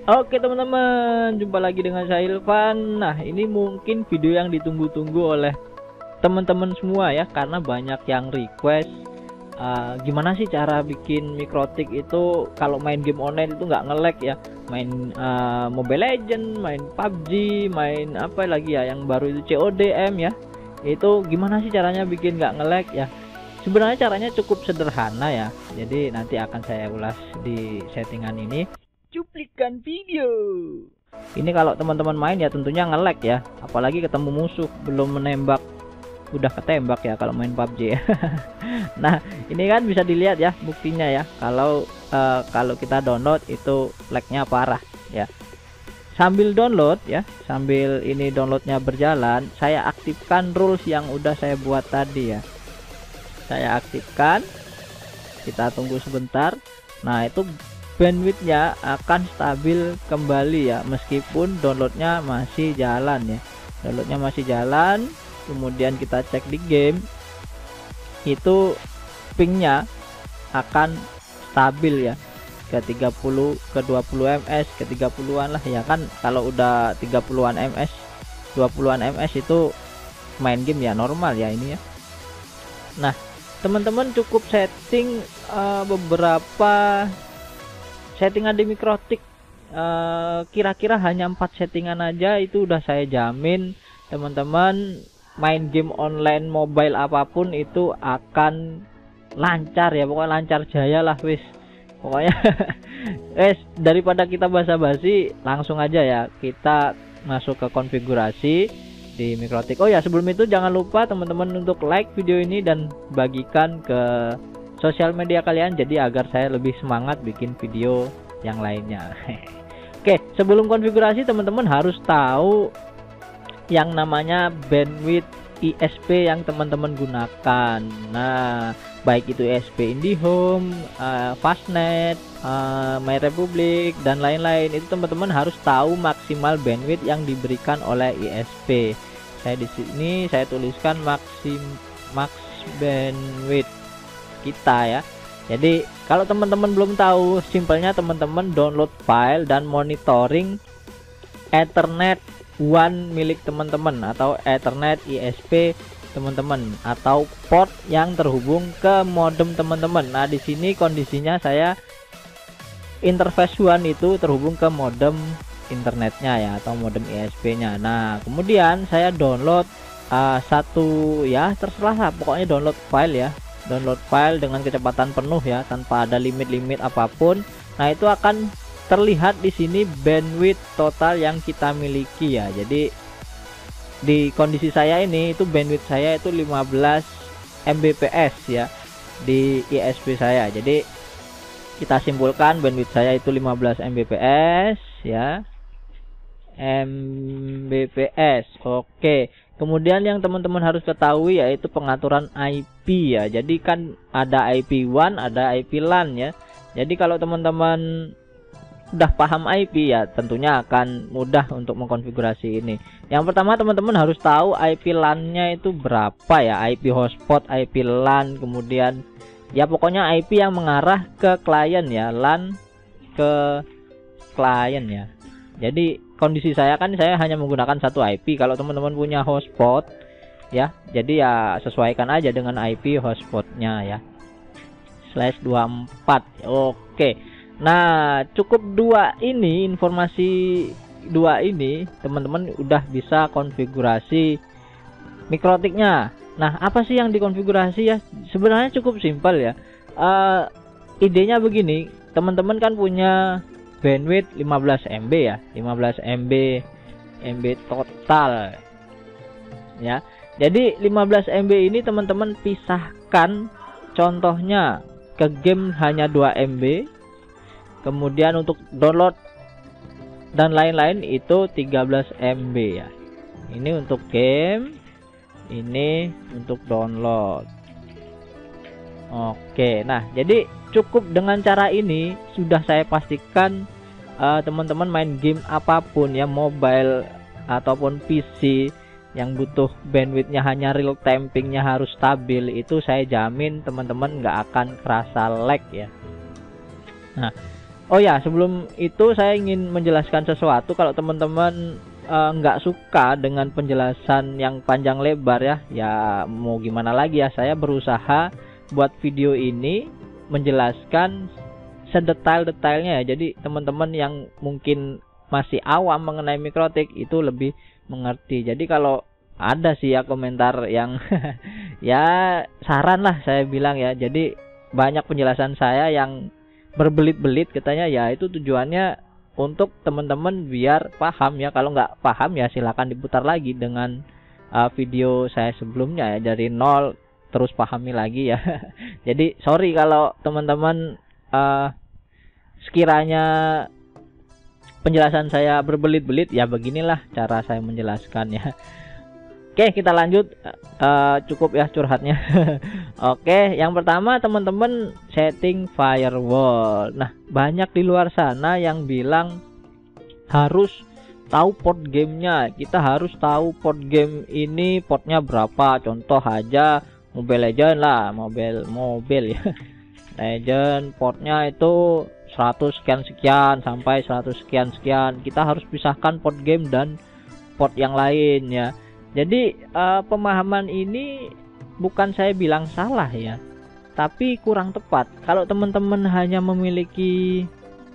Oke teman-teman, jumpa lagi dengan saya Ilvan. Nah, ini mungkin video yang ditunggu-tunggu oleh teman-teman semua ya, karena banyak yang request gimana sih cara bikin Mikrotik itu kalau main game online itu nggak nge-lag ya, main Mobile Legend, main PUBG, main apa lagi ya yang baru itu CODM ya, itu gimana sih caranya bikin nggak nge-lag ya. Sebenarnya caranya cukup sederhana ya, jadi nanti akan saya ulas di settingan ini. Cuplikan video. Ini kalau teman-teman main ya tentunya nge-lag ya, apalagi ketemu musuh belum menembak udah ketembak ya kalau main PUBG ya. Nah, ini kan bisa dilihat ya buktinya ya, kalau kita download itu lagnya parah ya. Sambil download ya, sambil ini downloadnya berjalan, saya aktifkan rules yang udah saya buat tadi ya. Saya aktifkan, kita tunggu sebentar. Nah, itu bandwidthnya akan stabil kembali ya, meskipun downloadnya masih jalan ya. Downloadnya masih jalan, kemudian kita cek di game, itu pingnya akan stabil ya, ke 30, ke 20 ms, ke 30-an lah ya kan. Kalau udah 30-an ms, 20-an ms itu main game ya normal ya ini ya. Nah, teman-teman cukup setting beberapa settingan di Mikrotik, kira-kira hanya 4 settingan aja itu udah saya jamin teman-teman main game online mobile apapun itu akan lancar ya, pokoknya lancar jaya lah wis. Pokoknya wis, daripada kita basa-basi langsung aja ya kita masuk ke konfigurasi di Mikrotik. Oh ya, sebelum itu jangan lupa teman-teman untuk like video ini dan bagikan ke sosial media kalian, jadi agar saya lebih semangat bikin video yang lainnya. Oke, sebelum konfigurasi teman-teman harus tahu yang namanya bandwidth ISP yang teman-teman gunakan. Nah, baik itu ISP IndiHome, Fastnet, MyRepublic dan lain-lain, itu teman-teman harus tahu maksimal bandwidth yang diberikan oleh ISP. Saya di sini saya tuliskan max bandwidth kita ya. Jadi kalau teman-teman belum tahu, simpelnya teman-teman download file dan monitoring Ethernet WAN milik teman-teman atau Ethernet ISP teman-teman atau port yang terhubung ke modem teman-teman. Nah, di sini kondisinya saya interface WAN itu terhubung ke modem internetnya ya, atau modem ISP-nya. Nah, kemudian saya download satu ya, terserah pokoknya download file ya. Download file dengan kecepatan penuh ya, tanpa ada limit-limit apapun. Nah, itu akan terlihat di sini bandwidth total yang kita miliki ya. Jadi di kondisi saya ini itu bandwidth saya itu 15 Mbps ya di ISP saya. Jadi kita simpulkan bandwidth saya itu 15 Mbps ya. Mbps. Oke. Kemudian yang teman-teman harus ketahui yaitu pengaturan IP ya. Jadi kan ada IP WAN, ada IP LAN ya. Jadi kalau teman-teman udah paham IP ya, tentunya akan mudah untuk mengkonfigurasi ini. Yang pertama teman-teman harus tahu IP LAN-nya itu berapa ya, IP hotspot, IP LAN, kemudian ya pokoknya IP yang mengarah ke klien ya, LAN ke klien ya. Jadi kondisi saya kan saya hanya menggunakan satu IP. Kalau teman-teman punya hotspot ya, jadi ya sesuaikan aja dengan IP hotspotnya ya, /24. Oke. Nah, cukup informasi dua ini teman-teman udah bisa konfigurasi Mikrotiknya. Nah, apa sih yang dikonfigurasi ya? Sebenarnya cukup simpel ya. Idenya begini, teman-teman kan punya bandwidth 15 MB ya, 15 MB total ya. Jadi 15 MB ini teman-teman pisahkan, contohnya ke game hanya 2 MB, kemudian untuk download dan lain-lain itu 13 MB ya. Ini untuk game, ini untuk download. Oke, nah jadi cukup dengan cara ini sudah saya pastikan teman-teman main game apapun ya, mobile ataupun PC yang butuh bandwidthnya hanya real time, pingnya harus stabil, itu saya jamin teman-teman nggak akan kerasa lag ya. Nah, Oh ya, sebelum itu saya ingin menjelaskan sesuatu. Kalau teman-teman nggak suka dengan penjelasan yang panjang lebar ya, ya mau gimana lagi ya. Saya berusaha buat video ini menjelaskan sedetail-detailnya ya. Jadi teman-teman yang mungkin masih awam mengenai mikrotik itu lebih mengerti. Jadi kalau ada sih ya komentar yang ya saran lah saya bilang ya. Jadi banyak penjelasan saya yang berbelit-belit katanya, ya itu tujuannya untuk teman-teman biar paham ya. Kalau nggak paham ya silakan diputar lagi dengan video saya sebelumnya ya, dari nol terus pahami lagi ya. Jadi sorry kalau teman-teman sekiranya penjelasan saya berbelit-belit, ya beginilah cara saya menjelaskan ya. Oke, kita lanjut. Cukup ya curhatnya. Oke, yang pertama teman-teman setting firewall. Nah, banyak di luar sana yang bilang harus tahu port gamenya. Kita harus tahu port game ini portnya berapa. Contoh aja Mobile Legend lah, mobile ya. Legend portnya itu 100 sekian sampai 100 sekian. Kita harus pisahkan port game dan port yang lain ya. Jadi pemahaman ini bukan saya bilang salah ya, tapi kurang tepat. Kalau teman-teman hanya memiliki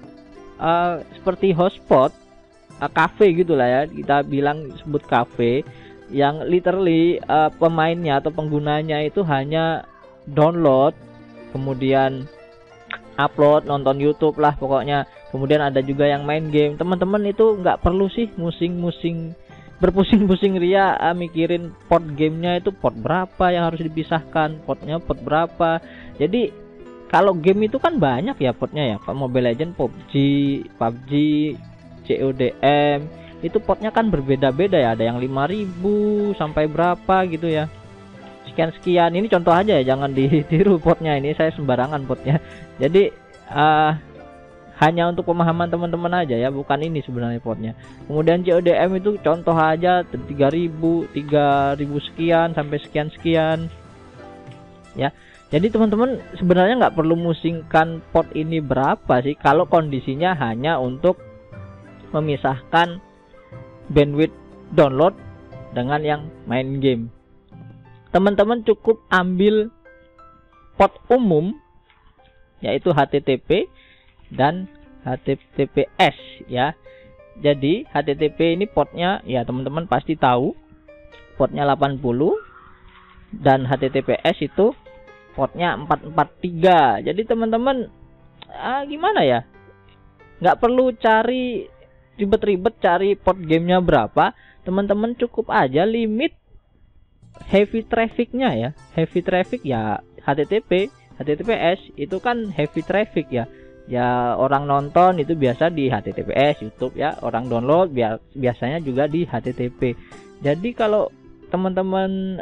seperti hotspot, cafe gitulah ya, kita bilang sebut cafe, yang literally pemainnya atau penggunanya itu hanya download, kemudian upload, nonton YouTube lah pokoknya. Kemudian ada juga yang main game. Teman-teman itu nggak perlu sih berpusing-pusing ria mikirin port gamenya itu port berapa yang harus dipisahkan, portnya port berapa. Jadi kalau game itu kan banyak ya portnya ya, Mobile Legend, PUBG, CODM itu portnya kan berbeda-beda ya, ada yang 5000 sampai berapa gitu ya, sekian. Ini contoh aja ya, jangan ditiru portnya, ini saya sembarangan portnya. Jadi hanya untuk pemahaman teman-teman aja ya, bukan ini sebenarnya portnya. Kemudian CODM itu contoh aja 3000 sekian sampai sekian ya. Jadi teman-teman sebenarnya nggak perlu musingkan port ini berapa sih, kalau kondisinya hanya untuk memisahkan bandwidth download dengan yang main game. Teman-teman cukup ambil port umum, yaitu HTTP dan HTTPS ya. Jadi HTTP ini portnya ya teman-teman pasti tahu, portnya 80, dan HTTPS itu portnya 443. Jadi teman-teman gimana ya, nggak perlu cari ribet-ribet cari port gamenya berapa. Teman-teman cukup aja limit heavy trafficnya ya. Heavy traffic ya HTTP, HTTPS itu kan heavy traffic ya. Ya orang nonton itu biasa di HTTPS YouTube ya, orang download biasanya juga di HTTP. Jadi kalau teman-teman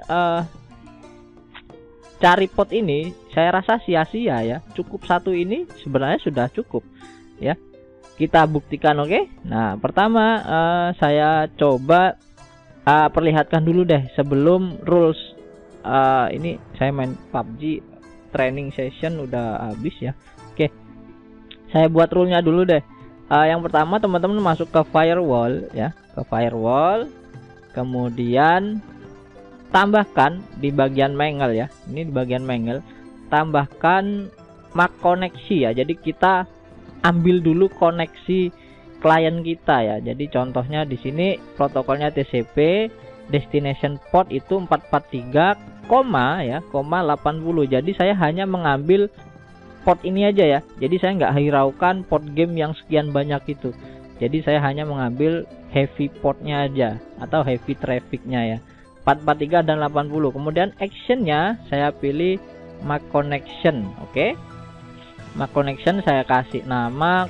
cari port ini, saya rasa sia-sia ya. Cukup satu ini sebenarnya sudah cukup ya. Kita buktikan, oke? Nah, pertama saya coba perlihatkan dulu deh sebelum rules. Ini saya main PUBG training session udah habis ya. Oke, saya buat rule-nya dulu deh. Yang pertama teman-teman masuk ke firewall ya, ke firewall, kemudian tambahkan di bagian mangle ya. Ini di bagian mangle, tambahkan MAC koneksi ya. Jadi kita ambil dulu koneksi klien kita ya. Jadi contohnya di sini protokolnya TCP, destination port itu 443, ya, 80. Jadi saya hanya mengambil port ini aja ya. Jadi saya nggak hiraukan port game yang sekian banyak itu. Jadi saya hanya mengambil heavy portnya aja atau heavy trafficnya ya, 443 dan 80. Kemudian actionnya saya pilih MAC connection. Oke, MAC connection saya kasih nama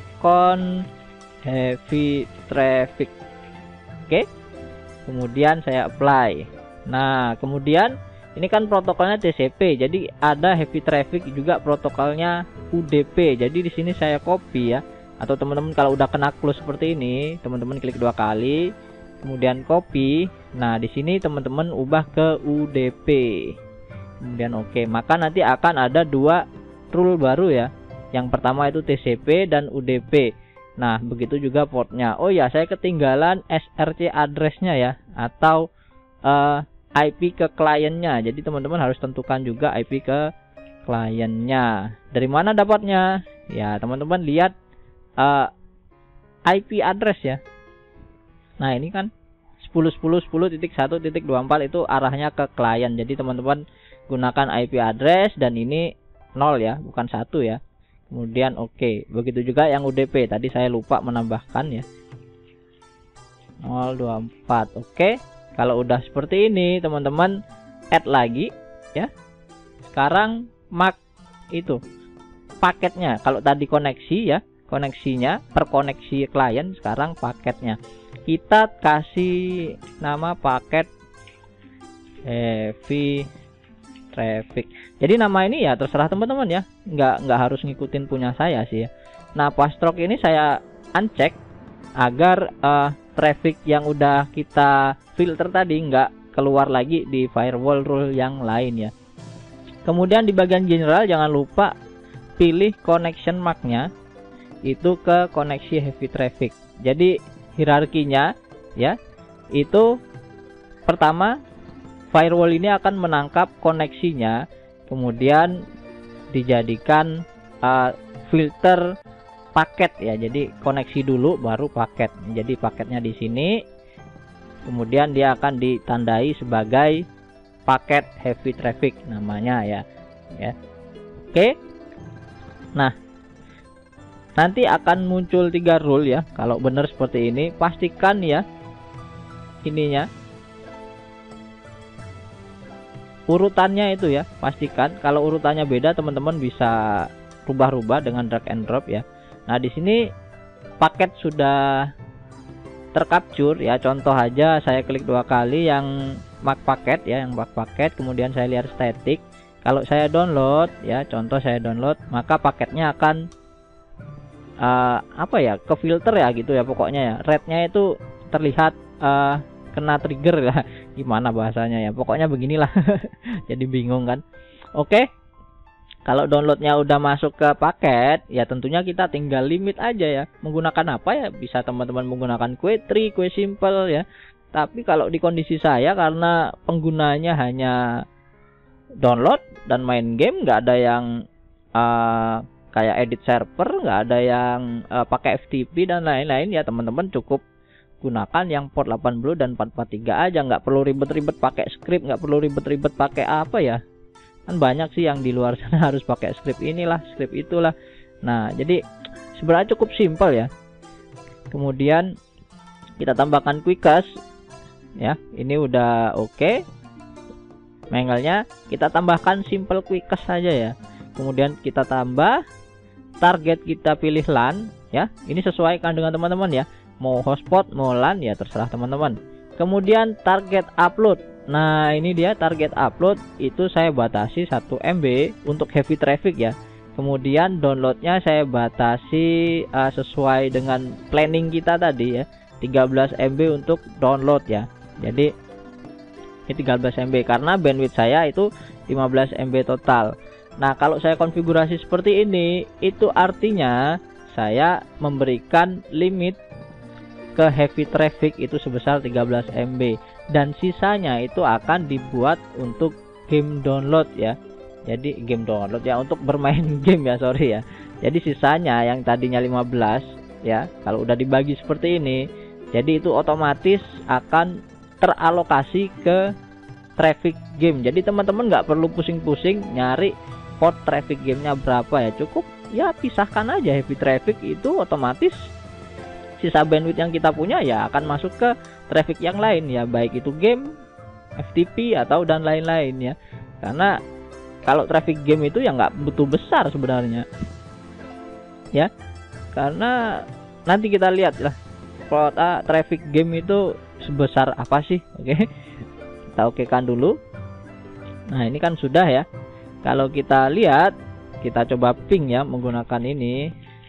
heavy traffic. Oke, kemudian saya apply. Nah, kemudian ini kan protokolnya TCP, jadi ada heavy traffic juga protokolnya UDP. Jadi di sini saya copy ya, atau teman-teman kalau udah kena close seperti ini, teman-teman klik 2 kali, kemudian copy. Nah, di sini teman-teman ubah ke UDP. Kemudian oke, maka nanti akan ada 2 rule baru ya. Yang pertama itu TCP dan UDP. Nah, begitu juga portnya. Oh ya, saya ketinggalan SRC addressnya ya, atau IP ke kliennya. Jadi teman-teman harus tentukan juga IP ke kliennya. Dari mana dapatnya? Ya, teman-teman lihat IP address ya. Nah, ini kan 10.10.10.1.24 itu arahnya ke klien. Jadi teman-teman gunakan IP address, dan ini 0 ya, bukan 1 ya. Kemudian oke. Begitu juga yang UDP. Tadi saya lupa menambahkan ya. 024. Oke. Kalau udah seperti ini, teman-teman add lagi ya. Sekarang MAC itu paketnya. Kalau tadi koneksi ya, koneksinya per koneksi klien, sekarang paketnya. Kita kasih nama paket heavy traffic. Jadi nama ini ya terserah teman-teman ya, nggak harus ngikutin punya saya sih ya. Nah, password ini saya uncheck agar traffic yang udah kita filter tadi nggak keluar lagi di firewall rule yang lain ya. Kemudian di bagian general jangan lupa pilih connection mark-nya itu ke koneksi heavy traffic. Jadi hierarkinya ya, itu pertama firewall ini akan menangkap koneksinya, kemudian dijadikan filter paket ya. Jadi koneksi dulu baru paket. Jadi paketnya di sini, kemudian dia akan ditandai sebagai paket heavy traffic namanya ya. Oke. Nah, nanti akan muncul 3 rule ya. Kalau benar seperti ini, pastikan ya ininya urutannya itu ya, pastikan. Kalau urutannya beda, teman-teman bisa rubah-rubah dengan drag and drop ya. Nah, di sini paket sudah tercapture ya. Contoh aja, saya klik 2 kali yang MAC paket ya, yang MAC paket, kemudian saya lihat static. Kalau saya download ya, contoh saya download, maka paketnya akan ke filter ya gitu ya, pokoknya ya. Rednya itu terlihat kena trigger ya, gimana bahasanya ya, pokoknya beginilah. Jadi bingung kan. Oke, kalau downloadnya udah masuk ke paket ya, tentunya kita tinggal limit aja ya, menggunakan apa ya. Bisa teman-teman menggunakan query, query simple ya. Tapi kalau di kondisi saya, karena penggunanya hanya download dan main game, nggak ada yang kayak edit server, nggak ada yang pakai FTP dan lain-lain ya, teman-teman cukup gunakan yang port 80 dan 443 aja. Nggak perlu ribet-ribet pakai script, nggak perlu ribet-ribet pakai apa ya, kan banyak sih yang di luar sana harus pakai script inilah, script itulah. Nah, jadi sebenarnya cukup simpel ya. Kemudian kita tambahkan quickest ya, ini udah oke. Mangelnya kita tambahkan simple quickest saja ya. Kemudian kita tambah target, kita pilih LAN ya. Ini sesuaikan dengan teman-teman ya. Mau hotspot, mau LAN ya, terserah teman-teman. Kemudian target upload. Nah, ini dia target upload, itu saya batasi 1 MB untuk heavy traffic ya. Kemudian downloadnya saya batasi sesuai dengan planning kita tadi ya, 13 MB untuk download ya. Jadi ini 13 MB karena bandwidth saya itu 15 MB total. Nah, kalau saya konfigurasi seperti ini, itu artinya saya memberikan limit ke heavy traffic itu sebesar 13 MB, dan sisanya itu akan dibuat untuk game download ya. Jadi game download ya, untuk bermain game ya, sorry ya. Jadi sisanya yang tadinya 15 ya, kalau udah dibagi seperti ini, jadi itu otomatis akan teralokasi ke traffic game. Jadi teman-teman nggak perlu pusing-pusing nyari port traffic gamenya berapa ya, cukup ya pisahkan aja heavy traffic, itu otomatis sisa bandwidth yang kita punya ya akan masuk ke traffic yang lain ya, baik itu game, FTP atau dan lain-lain ya. Karena kalau traffic game itu ya nggak butuh besar sebenarnya ya, karena nanti kita lihat lah kuota traffic game itu sebesar apa sih. Oke, kita okekan dulu. Nah, ini kan sudah ya. Kalau kita lihat, kita coba ping ya menggunakan ini.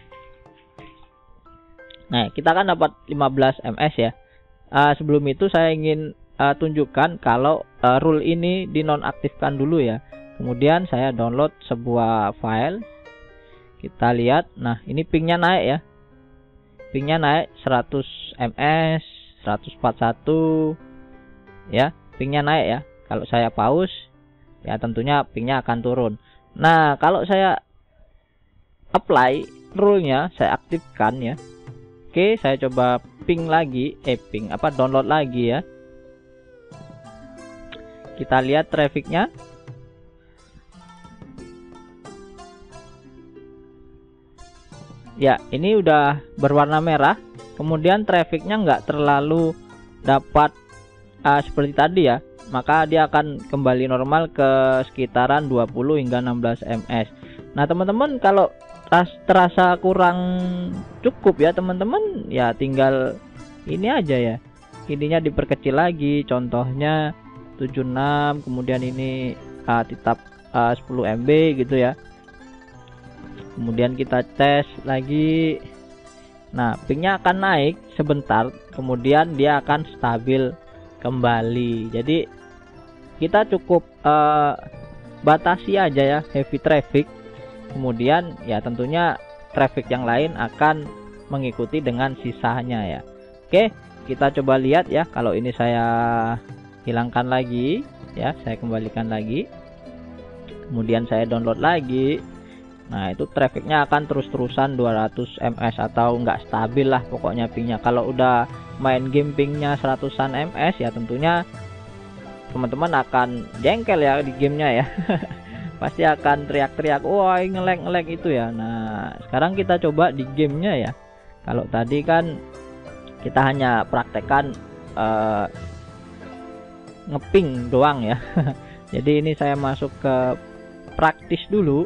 Nah, kita kan dapat 15 ms ya. Sebelum itu saya ingin tunjukkan kalau rule ini dinonaktifkan dulu ya. Kemudian saya download sebuah file. Kita lihat, nah ini pingnya naik ya, pingnya naik 100 ms, 141 ya, pingnya naik ya. Kalau saya pause ya tentunya pingnya akan turun. Nah kalau saya apply rule-nya, saya aktifkan ya. Oke, saya coba ping lagi, download lagi ya. Kita lihat trafficnya. Ya, ini udah berwarna merah. Kemudian trafficnya nggak terlalu dapat seperti tadi ya. Maka dia akan kembali normal ke sekitaran 20 hingga 16 ms. Nah teman-teman, kalau terasa kurang cukup ya teman-teman, ya tinggal ini aja ya, ininya diperkecil lagi, contohnya 76, kemudian ini tetap 10 MB gitu ya. Kemudian kita tes lagi. Nah pingnya akan naik sebentar, kemudian dia akan stabil kembali. Jadi kita cukup batasi aja ya heavy traffic, kemudian ya tentunya traffic yang lain akan mengikuti dengan sisanya ya. Oke, kita coba lihat ya. Kalau ini saya hilangkan lagi ya, saya kembalikan lagi, kemudian saya download lagi. Nah itu trafficnya akan terus-terusan 200 ms atau nggak stabil lah pokoknya pingnya. Kalau udah main game pingnya 100-an ms ya tentunya teman-teman akan jengkel ya di gamenya ya. Pasti akan teriak-teriak, wah ngelag itu ya. Nah sekarang kita coba di gamenya ya. Kalau tadi kan kita hanya praktekkan ngeping doang ya. Jadi ini saya masuk ke praktis dulu.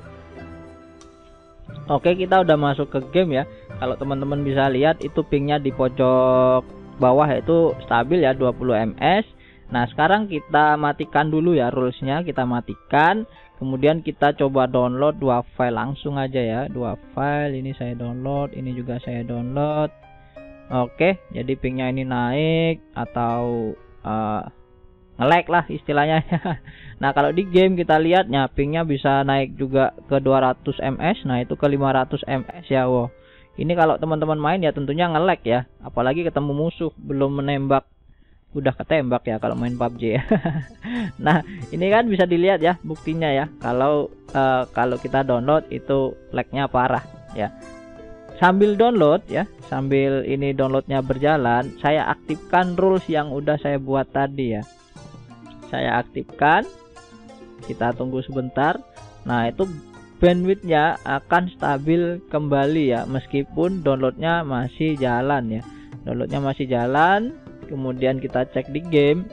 Oke, kita udah masuk ke game ya. Kalau teman-teman bisa lihat itu pingnya di pojok bawah itu stabil ya 20 ms. Nah sekarang kita matikan dulu ya rulesnya, kita matikan. Kemudian kita coba download 2 file langsung aja ya, 2 file. Ini saya download, ini juga saya download. Oke, jadi pingnya ini naik atau nge-lag lah istilahnya. Nah kalau di game kita lihatnya pingnya bisa naik juga ke 200 ms. Nah itu ke 500 ms ya. Wow, ini kalau teman-teman main ya tentunya nge-lag ya, apalagi ketemu musuh belum menembak udah ketembak ya kalau main PUBG ya. Nah ini kan bisa dilihat ya buktinya ya, kalau kita download itu lagnya parah ya. Sambil download ya, sambil ini downloadnya berjalan, saya aktifkan rules yang udah saya buat tadi ya. Saya aktifkan, kita tunggu sebentar. Nah itu bandwidthnya akan stabil kembali ya, meskipun downloadnya masih jalan ya. Downloadnya masih jalan. Kemudian kita cek di game,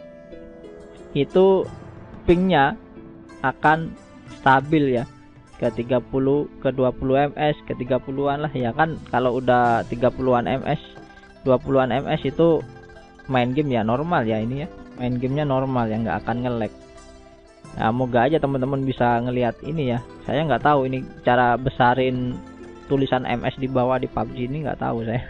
itu pingnya akan stabil ya, ke 30, ke 20 ms, ke 30-an lah ya kan. Kalau udah 30-an ms, 20-an ms itu main game ya normal ya, ini ya main gamenya normal ya, nggak akan nge-lag. Nah moga aja teman-teman bisa ngelihat ini ya. Saya nggak tahu ini cara besarin tulisan ms di bawah di PUBG ini, nggak tahu saya.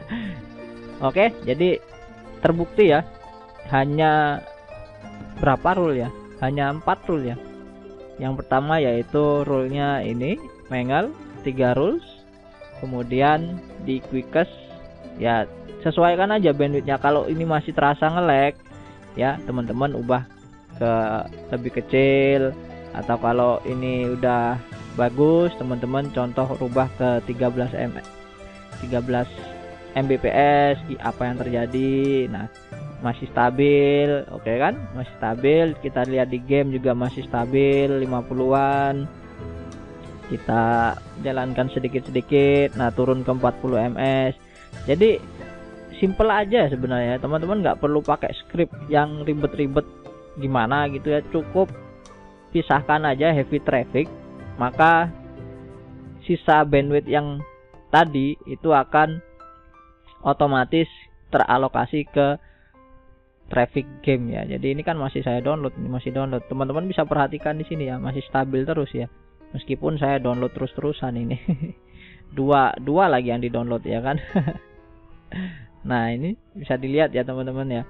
Oke, jadi terbukti ya, hanya berapa rule ya, hanya 4 rule ya. Yang pertama yaitu rule-nya ini Mangle 3 rules. Kemudian di quickest ya sesuaikan aja bandwidthnya. Kalau ini masih terasa nge-lag ya teman-teman ubah ke lebih kecil, atau kalau ini udah bagus teman-teman contoh rubah ke 13 Mbps. Apa yang terjadi? Nah masih stabil, oke kan, masih stabil. Kita lihat di game juga masih stabil 50-an. Kita jalankan sedikit-sedikit, nah turun ke 40 ms. Jadi simple aja sebenarnya teman-teman, nggak perlu pakai script yang ribet-ribet gimana gitu ya. Cukup pisahkan aja heavy traffic, maka sisa bandwidth yang tadi itu akan otomatis teralokasi ke traffic game ya. Jadi ini kan masih saya download, ini masih download. Teman-teman bisa perhatikan di sini ya, masih stabil terus ya. Meskipun saya download terus-terusan ini. dua lagi yang di-download ya kan. Nah, ini bisa dilihat ya teman-teman ya.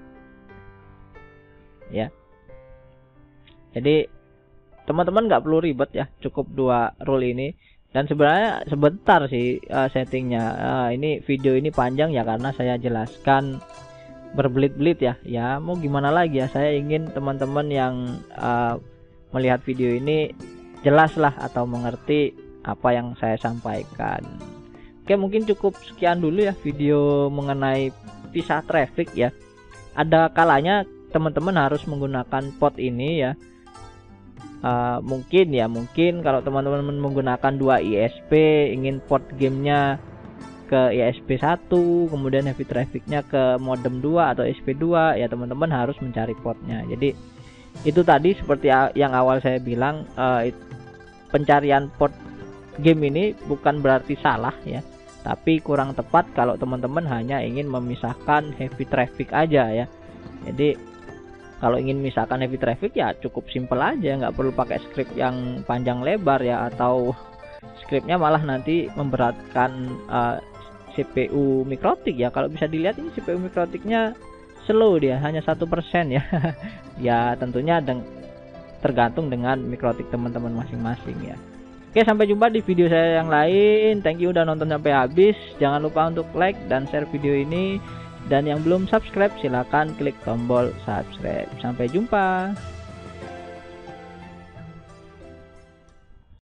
Ya. Jadi teman-teman nggak perlu ribet ya, cukup 2 rule ini. Dan sebenarnya sebentar sih settingnya. Ini video ini panjang ya karena saya jelaskan berbelit-belit ya. Ya mau gimana lagi ya, saya ingin teman-teman yang melihat video ini jelas lah atau mengerti apa yang saya sampaikan. Oke, mungkin cukup sekian dulu ya video mengenai visa traffic ya. Ada kalanya teman-teman harus menggunakan pot ini ya. Mungkin kalau teman-teman menggunakan 2 ISP, ingin port gamenya ke ISP 1, kemudian heavy trafficnya ke modem 2 atau SP2, ya teman-teman harus mencari portnya. Jadi itu tadi seperti yang awal saya bilang, pencarian port game ini bukan berarti salah ya, tapi kurang tepat kalau teman-teman hanya ingin memisahkan heavy traffic aja ya. Jadi kalau ingin misalkan heavy traffic ya cukup simple aja, nggak perlu pakai script yang panjang lebar ya, atau scriptnya malah nanti memberatkan CPU Mikrotik ya. Kalau bisa dilihat ini CPU Mikrotiknya slow, dia hanya 1% ya. Ya tentunya tergantung dengan Mikrotik teman-teman masing-masing ya. Oke, sampai jumpa di video saya yang lain. Thank you udah nonton sampai habis. Jangan lupa untuk like dan share video ini. Dan yang belum subscribe silahkan klik tombol subscribe. Sampai jumpa.